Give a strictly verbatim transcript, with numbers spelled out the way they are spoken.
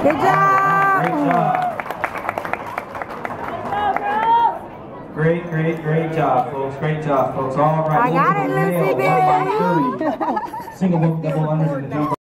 Good job. Great job. Great, great, great job, folks. Great job, folks. All right. I got it, Lucy, baby. Single, double, unders in the